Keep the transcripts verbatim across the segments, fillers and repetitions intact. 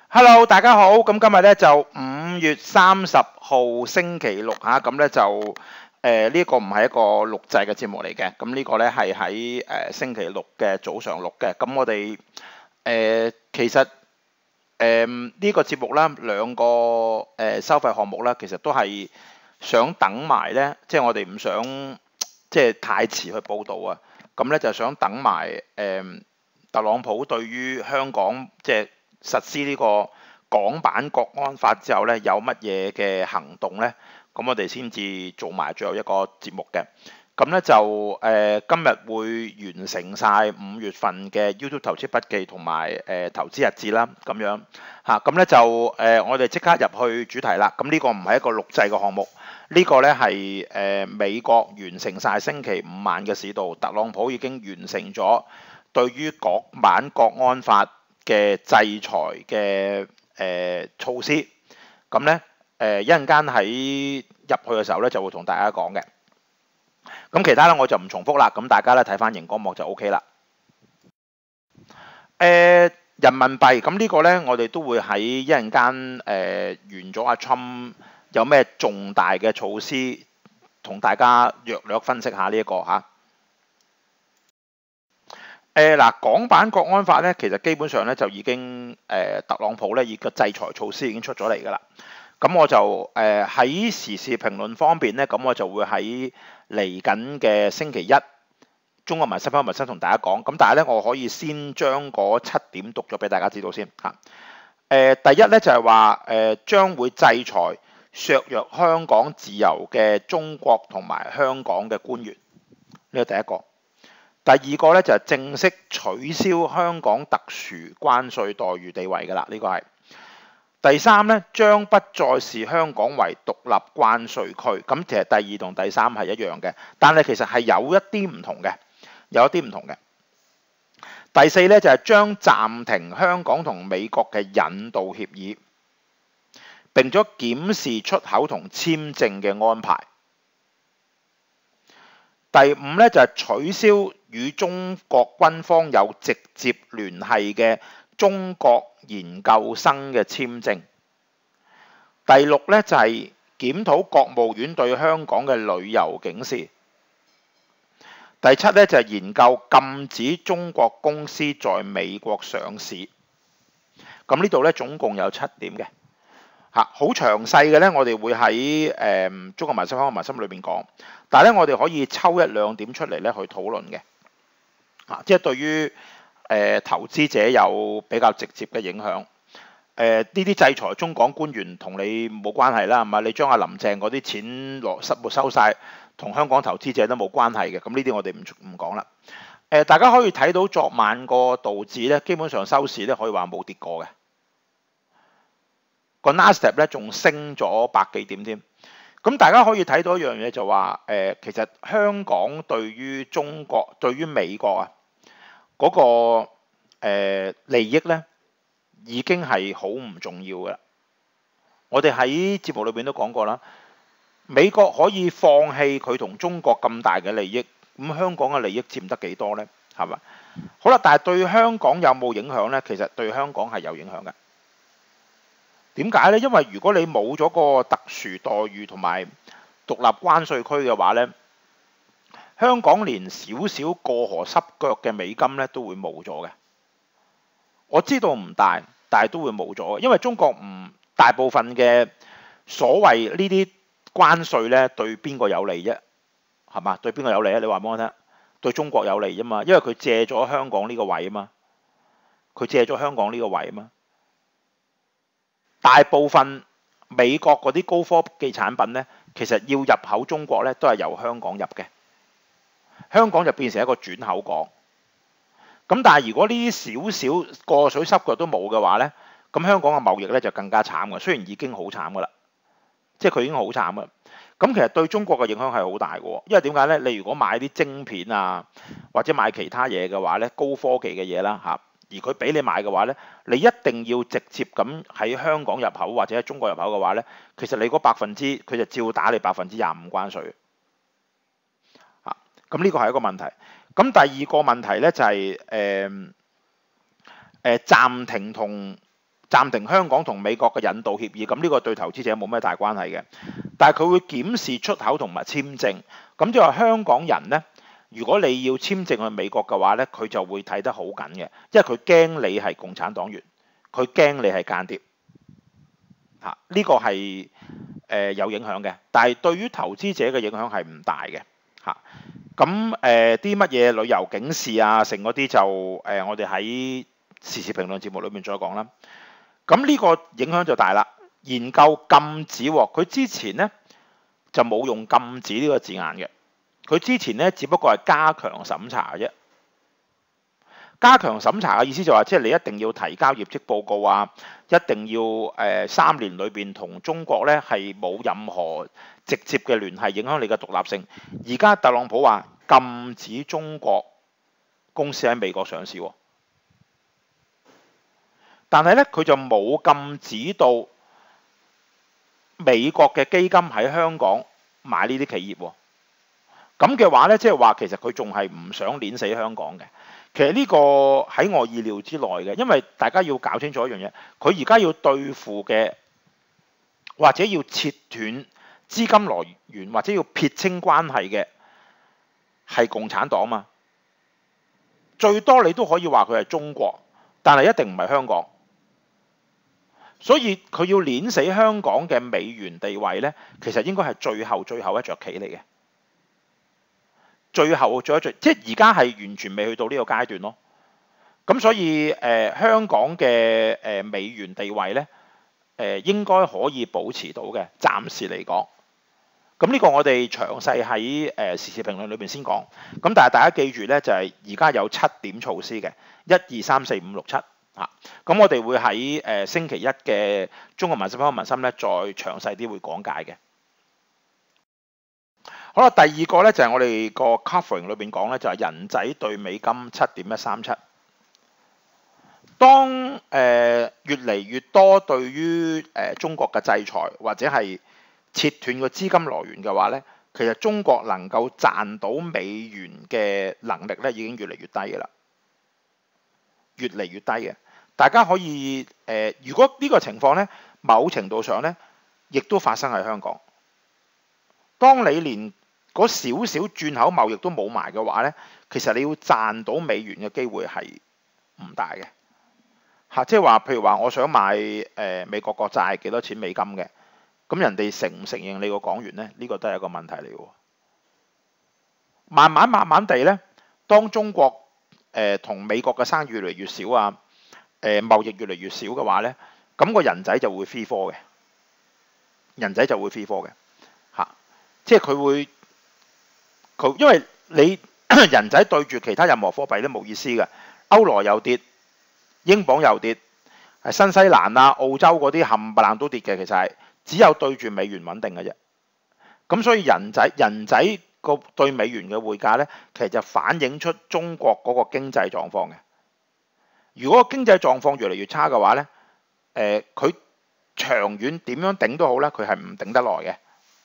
Hello，大家好。咁今日咧就五月三十號星期六嚇，咁咧就誒呢一個唔係一個錄製嘅節目嚟嘅。咁呢個咧係喺誒星期六嘅早上錄嘅。咁我哋誒、呃、其實誒呢、呃這個節目啦，兩個誒、呃、收費項目啦，其實都係想等埋咧，即係我哋唔想即係太遲去報導啊。咁咧就想等埋誒、呃、特朗普對於香港即係實施呢個港版國安法之後咧，有乜嘢嘅行動咧？咁我哋先至做埋最後一個節目嘅。咁咧就誒、呃、今日會完成晒五月份嘅 YouTube 投資筆記同埋誒投資日誌啦，咁樣嚇。咁、啊、咧就誒、呃、我哋即刻入去主題啦。咁呢個唔係一個錄製嘅項目，呢、這個咧係誒美國完成晒星期五晚嘅市道，特朗普已經完成咗對於港版國安法嘅制裁嘅誒、呃、措施，咁咧誒一陣間喺入去嘅時候咧就會同大家講嘅。咁其他咧我就唔重複啦，咁大家咧睇翻熒光幕就 O K 啦。誒、呃、人民幣咁呢個咧，我哋都會喺一陣間誒完咗阿 Trump 有咩重大嘅措施，同大家略略分析下呢一個嚇。誒嗱，港版國安法咧，其實基本上咧就已經誒、呃、特朗普咧，以個制裁措施已經出咗嚟㗎啦。咁我就誒喺、呃、時事評論方面咧，咁我就會喺嚟緊嘅星期一中國民生、新民生同大家講。咁但係咧，我可以先將嗰七點讀咗俾大家知道先嚇。誒、呃、第一咧就係話誒將會制裁削弱香港自由嘅中國同埋香港嘅官員，呢個第一個。第二個咧就係正式取消香港特殊關稅待遇地位㗎啦，呢個係。第三咧將不再視香港為獨立關稅區，咁其實第二同第三係一樣嘅，但係其實係有一啲唔同嘅，有一啲唔同嘅。第四咧就係將暫停香港同美國嘅引渡協議，並咗檢視出口同簽證嘅安排。第五咧就係取消與中國軍方有直接聯繫嘅中國研究生嘅簽證。第六咧就係檢討國務院對香港嘅旅遊警示。第七咧就係研究禁止中國公司在美國上市。咁呢度咧總共有七點嘅。嚇，好詳細嘅咧，我哋會喺誒、呃、中國民生、香港民生裏邊講，但係咧我哋可以抽一兩點出嚟咧去討論嘅，嚇、啊，即係對於誒、呃、投資者有比較直接嘅影響。誒呢啲制裁中港官員同你冇關係啦，係嘛？你將阿林鄭嗰啲錢落失沒收晒，同香港投資者都冇關係嘅，咁呢啲我哋唔唔講啦。誒、呃、大家可以睇到昨晚個道指咧，基本上收市咧可以話冇跌過嘅。個 Nasdaq 咧仲升咗百幾點添，咁大家可以睇到一樣嘢就話誒、呃，其實香港對於中國、對於美國啊嗰、那個、呃、利益咧已經係好唔重要嘅啦。我哋喺節目裏邊都講過啦，美國可以放棄佢同中國咁大嘅利益，咁香港嘅利益佔得幾多咧？係嘛？好啦，但係對香港有冇影響咧？其實對香港係有影響嘅。點解咧？因為如果你冇咗個特殊待遇同埋獨立關稅區嘅話咧，香港連少少過河濕腳嘅美金咧都會冇咗嘅。我知道唔大，但係都會冇咗，因為中國唔大部分嘅所謂呢啲關稅咧對邊個有利啫？係嘛？對邊個有利啊？你話俾我聽，對中國有利啫嘛，因為佢借咗香港呢個位啊嘛，佢借咗香港呢個位啊嘛。大部分美國嗰啲高科技產品咧，其實要入口中國咧，都係由香港入嘅。香港就變成一個轉口港。咁但係如果呢啲少少過水濕腳都冇嘅話咧，咁香港嘅貿易咧就更加慘嘅。雖然已經好慘噶啦，即係佢已經好慘噶。咁其實對中國嘅影響係好大嘅，因為點解咧？你如果買啲晶片啊，或者買其他嘢嘅話咧，高科技嘅嘢啦嚇。而佢俾你買嘅話咧，你一定要直接咁喺香港入口或者喺中國入口嘅話咧，其實你嗰百分之佢就照打你百分之廿五關稅。啊，咁呢個係一個問題。咁第二個問題咧就係誒誒暫停同暫停香港同美國嘅引渡協議，咁呢個對投資者冇咩大關係嘅。但係佢會檢視出口同埋簽證，咁即係話香港人呢，如果你要簽證去美國嘅話呢，佢就會睇得好緊嘅，因為佢驚你係共產黨員，佢驚你係間諜。嚇，呢個係誒有影響嘅，但係對於投資者嘅影響係唔大嘅。嚇，咁誒啲乜嘢旅遊警示啊，成嗰啲就誒、呃、我哋喺時事評論節目裏面再講啦。咁呢個影響就大啦。研究禁止喎，佢之前呢就冇用禁止呢個字眼嘅，佢之前呢只不過係加強審查嘅啫。加強審查嘅意思就話，即係你一定要提交業績報告啊，一定要誒三年裏邊同中國咧係冇任何直接嘅聯繫，影響你嘅獨立性。而家特朗普話禁止中國公司喺美國上市喎，但係咧佢就冇禁止到美國嘅基金喺香港買呢啲企業喎。咁嘅話咧，即係話其實佢仲係唔想碾死香港嘅。其實呢個喺我意料之內嘅，因為大家要搞清楚一樣嘢，佢而家要對付嘅或者要切斷資金來源或者要撇清關係嘅係共產黨嘛。最多你都可以話佢係中國，但係一定唔係香港。所以佢要碾死香港嘅美元地位呢，其實應該係最後最後一着棋嚟嘅。最後最後最即係而家係完全未去到呢個階段咯。咁所以誒、呃、香港嘅誒、呃、美元地位咧誒、呃、應該可以保持到嘅，暫時嚟講。咁呢個我哋詳細喺誒時事評論裏邊先講。咁但係大家記住咧，就係而家有七點措施嘅，一二三四五六七嚇。咁我哋會喺誒、呃、星期一嘅中國民生科民心咧，再詳細啲會講解嘅。好啦，第二個咧就係、是、我哋個 covering 裏邊講咧，就係、是、人仔對美金七點一三七。當誒、呃、越嚟越多對於誒、呃、中國嘅制裁或者係切斷個資金來源嘅話咧，其實中國能夠賺到美元嘅能力咧已經越嚟越低嘅啦，越嚟越低嘅。大家可以誒、呃，如果呢個情況咧，某程度上咧，亦都發生喺香港。當你連嗰少少轉口貿易都冇埋嘅話咧，其實你要賺到美元嘅機會係唔大嘅嚇。即係話，譬如話，我想買誒、呃、美國國債幾多錢美金嘅，咁人哋承唔承認你個港元咧？呢、呢個都係一個問題嚟嘅。慢慢慢慢地咧，當中國誒同、呃、美國嘅生意越嚟越少啊，誒、呃、貿易越嚟越少嘅話咧，咁、個人仔就會 free fall 嘅，人仔就會 free fall 嘅嚇，即係佢會。佢因為你人仔對住其他任何貨幣都冇意思嘅，歐羅又跌，英鎊又跌，係新西蘭啊、澳洲嗰啲冚唪唥都跌嘅，其實係只有對住美元穩定嘅啫。咁所以人仔人仔個對美元嘅匯價咧，其實就反映出中國嗰個經濟狀況嘅。如果經濟狀況越嚟越差嘅話咧，誒、呃、佢長遠點樣頂都好咧，佢係唔頂得耐嘅。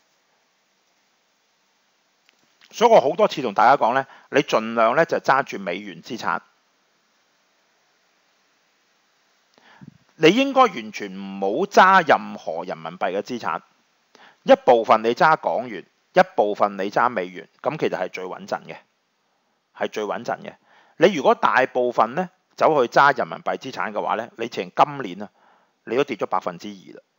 所以我好多次同大家講咧，你盡量咧就揸住美元資產，你應該完全唔好揸任何人民幣嘅資產，一部分你揸港元，一部分你揸美元，咁其實係最穩陣嘅，係最穩陣嘅。你如果大部分咧走去揸人民幣資產嘅話咧，你前今年啊，你都跌咗百分之二啦。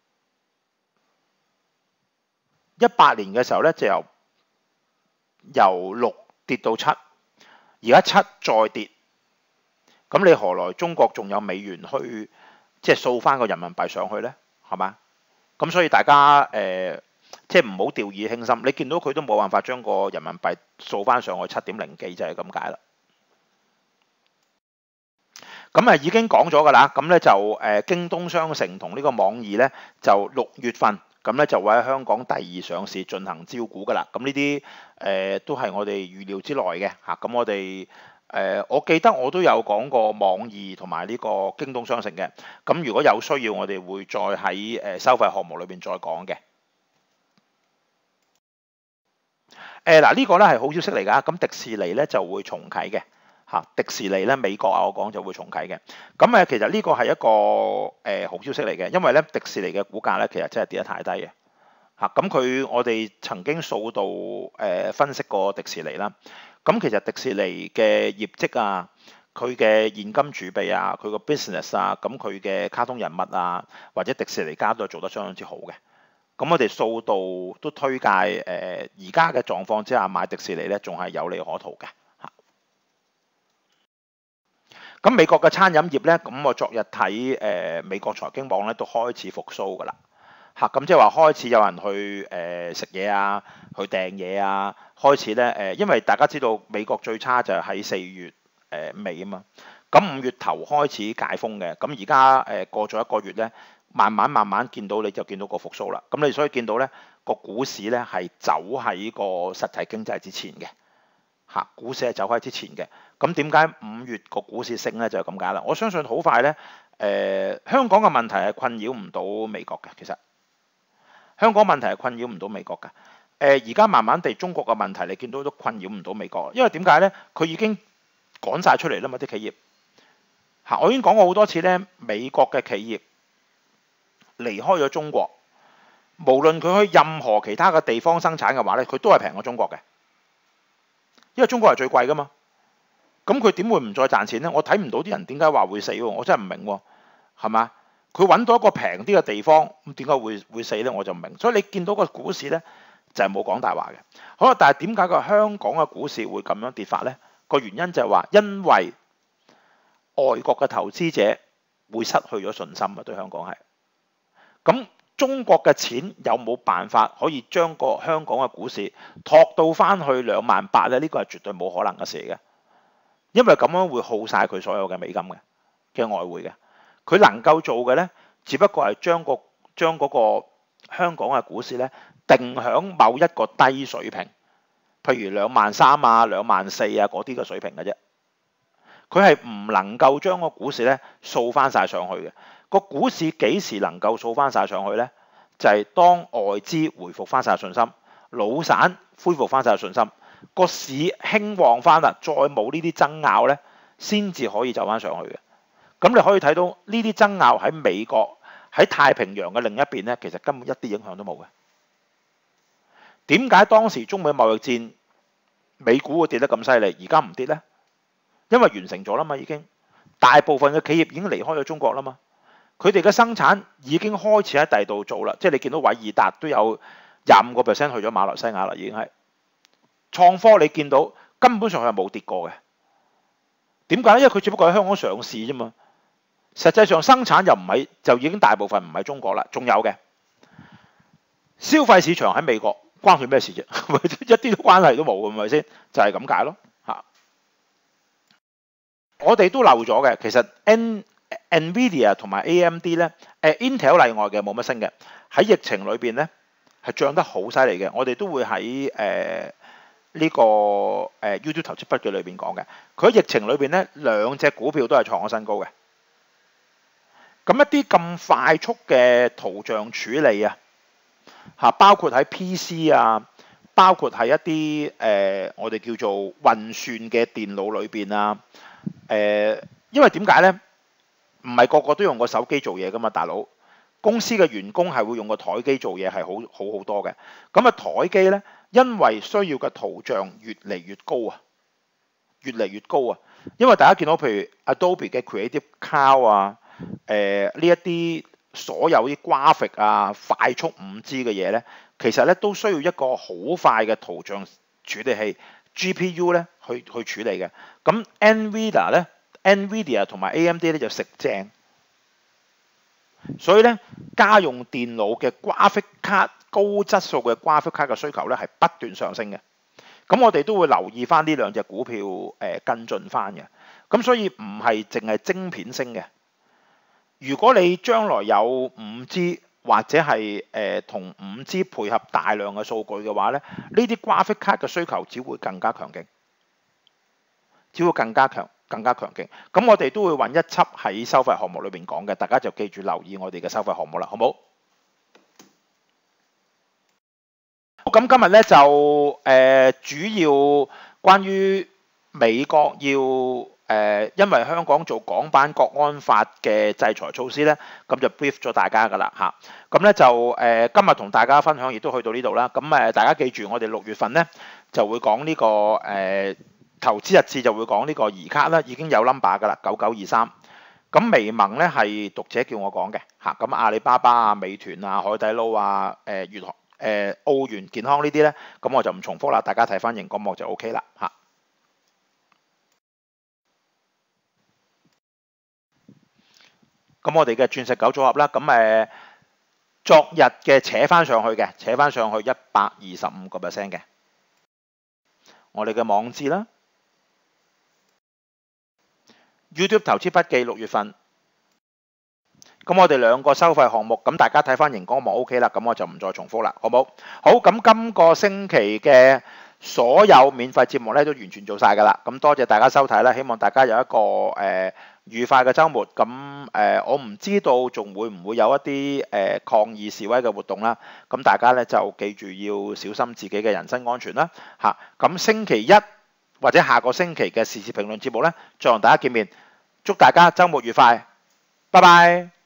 一八年嘅時候咧就由由六跌到七，而家七再跌，咁你何來中國仲有美元去即係掃翻個人民幣上去呢？係嘛？咁所以大家誒、呃、即係唔好掉以輕心。你見到佢都冇辦法將個人民幣掃翻上去七點零幾，就係咁解啦。咁啊已經講咗㗎啦。咁咧就誒、呃、京東商城同呢個網易咧就六月份。咁咧就會喺香港第二上市進行招股㗎啦。咁呢啲誒都係我哋預料之內嘅嚇。咁、啊、我哋誒、呃、我記得我都有講過網易同埋呢個京東商城嘅。咁如果有需要，我哋會再喺誒收費項目裏邊再講嘅。誒嗱呢個咧係好消息嚟㗎。咁迪士尼咧就會重啟嘅嚇，迪士尼咧美國啊，我講就會重啟嘅。咁誒，其實呢個係一個誒、呃、好消息嚟嘅，因為咧迪士尼嘅股價咧其實真係跌得太低嘅嚇。咁佢我哋曾經數到誒、呃、分析過迪士尼啦。咁其實迪士尼嘅業績啊，佢嘅現金儲備啊，佢個 business 啊，咁佢嘅卡通人物啊，或者迪士尼家都係做得相當之好嘅。咁我哋數到都推介誒而家嘅狀況之下買迪士尼咧，仲係有利可圖嘅嚇。咁美國嘅餐飲業咧，咁我昨日睇誒美國財經網咧都開始復甦㗎啦嚇。咁即係話開始有人去誒食嘢啊，去訂嘢啊，開始咧誒，因為大家知道美國最差就係喺四月誒尾啊嘛。咁五月頭開始解封嘅，咁而家誒過咗一個月咧。慢慢慢慢見到你就見到個復甦啦，咁你所以見到咧個股市咧係走喺個實體經濟之前嘅嚇，股市係走喺之前嘅。咁點解五月個股市升咧就係咁解啦。我相信好快咧，誒、呃、香港嘅問題係困擾唔到美國嘅，其實香港問題係困擾唔到美國嘅。誒而家慢慢地中國嘅問題你見到都困擾唔到美國，因為點解咧？佢已經趕晒出嚟啦嘛啲企業嚇，我已經講過好多次咧，美國嘅企業離開咗中國，無論佢去任何其他嘅地方生產嘅話咧，佢都係平過中國嘅，因為中國係最貴噶嘛。咁佢點會唔再賺錢咧？我睇唔到啲人點解話會死喎，我真係唔明喎，係嘛？佢揾到一個平啲嘅地方，咁點解會會死咧？我就唔明。所以你見到個股市咧就係冇講大話嘅。好啦，但係點解個香港嘅股市會咁樣跌法咧？個原因就係話因為外國嘅投資者會失去咗信心啊，對香港係。咁中國嘅錢有冇辦法可以將個香港嘅股市托到翻去兩萬八咧？呢個係絕對冇可能嘅事嘅，因為咁樣會耗晒佢所有嘅美金嘅嘅外匯嘅。佢能夠做嘅咧，只不過係將個將嗰個香港嘅股市咧定響某一個低水平，譬如兩萬三啊、兩萬四啊嗰啲嘅水平嘅啫。佢係唔能夠將個股市咧掃翻晒上去嘅。個股市幾時能夠掃翻晒上去呢？就係、是、當外資回復翻晒信心，老散恢復翻晒信心，個市興旺翻啦，再冇呢啲爭拗呢，先至可以走翻上去嘅。咁你可以睇到呢啲爭拗喺美國喺太平洋嘅另一邊呢，其實根本一啲影響都冇嘅。點解當時中美貿易戰美股會跌得咁犀利，而家唔跌呢？因為完成咗啦嘛，已經大部分嘅企業已經離開咗中國啦嘛。佢哋嘅生產已經開始喺第度做啦，即係你見到偉易達都有廿五個 percent 去咗馬來西亞啦，已經係創科你見到根本上係冇跌過嘅。點解？因為佢只不過喺香港上市啫嘛，實際上生產又唔係就已經大部分唔係中國啦，仲有嘅消費市場喺美國，關佢咩事啫？一啲都關係都冇，係咪先？就係咁解咯嚇。我哋都漏咗嘅，其實 N Nvidia 同埋 A M D 咧，誒 Intel 例外嘅冇乜升嘅，喺疫情裏邊咧係漲得好犀利嘅。我哋都會喺誒呢個誒 YouTube 投資筆記裏邊講嘅。佢喺疫情裏邊咧，兩隻股票都係創咗新高嘅。咁一啲咁快速嘅圖像處理啊，嚇包括喺 P C 啊，包括喺一啲誒、呃、我哋叫做運算嘅電腦裏邊啊，誒、呃，因為點解咧？唔係個個都用個手機做嘢噶嘛，大佬。公司嘅員工係會用個台機做嘢，係好好好多嘅。咁啊，台機咧，因為需要嘅圖像越嚟越高啊，越嚟越高啊。因為大家見到譬如 Adobe 嘅 Creative Cloud 啊，誒呢一啲所有啲 graphic 啊、快速五 G 嘅嘢咧，其實咧都需要一個好快嘅圖像處理器 G P U 咧去去處理嘅。咁 Nvidia 咧。Nvidia 同埋 A M D 咧就食正，所以咧家用電腦嘅 graphic 卡高質素嘅 graphic 卡嘅需求咧係不斷上升嘅。咁我哋都會留意翻呢兩隻股票誒、呃、跟進翻嘅。咁所以唔係淨係晶片升嘅。如果你將來有五 G 或者係誒同五 G 配合大量嘅數據嘅話咧，呢啲 graphic 卡嘅需求只會更加強勁，只會更加強。更加強勁，咁我哋都會揾一輯喺收費項目裏邊講嘅，大家就記住留意我哋嘅收費項目啦，好冇？咁今日咧就誒、呃、主要關於美國要誒、呃，因為香港做港版國安法嘅制裁措施咧，咁就 brief 咗大家㗎啦嚇。咁咧就誒、呃，今日同大家分享亦都去到呢度啦。咁誒，大家記住，我哋六月份咧就會講呢、這個誒、呃、投資日誌，就會講呢個移卡啦，已經有 number 㗎啦，九九二三。咁微盟咧係讀者叫我講嘅嚇。咁阿里巴巴啊、美團啊、海底撈啊、誒粵航、誒澳元健康呢啲咧，咁我就唔重複啦，大家睇翻熒光幕就 OK 啦嚇。咁我哋嘅鑽石九組合啦，咁誒昨日嘅扯翻上去嘅，扯翻上去一百二十五個 percent 嘅。我哋嘅網誌啦 ，YouTube 投資筆記六月份。咁我哋兩個收費項目，咁大家睇翻熒光幕 OK 啦，咁我就唔再重複啦，好冇？好，咁今個星期嘅所有免費節目咧都完全做晒㗎啦，咁多謝大家收睇啦，希望大家有一個誒、呃、愉快嘅週末。咁誒、呃、我唔知道仲會唔會有一啲誒、呃、抗議示威嘅活動啦，咁大家咧就記住要小心自己嘅人身安全啦嚇。咁星期一或者下個星期嘅時事評論節目咧，再同大家見面，祝大家週末愉快，拜拜。